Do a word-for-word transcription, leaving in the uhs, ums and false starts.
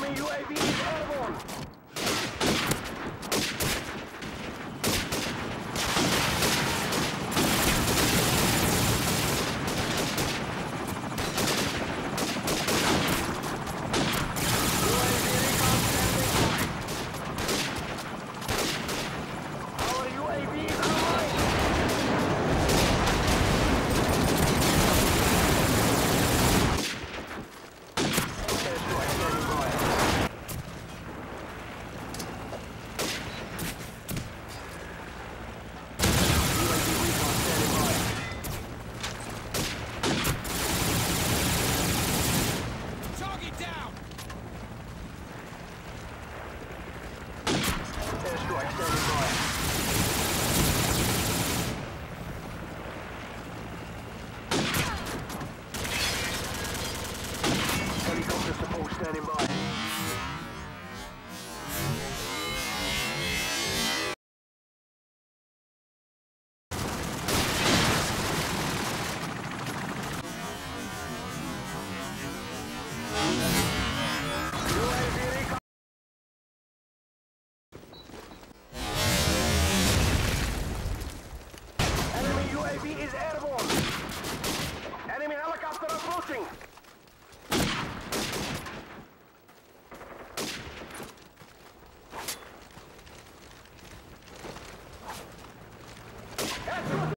Enemy U A V is airborne. Standing by. Enemy U A V is airborne. Enemy helicopter approaching.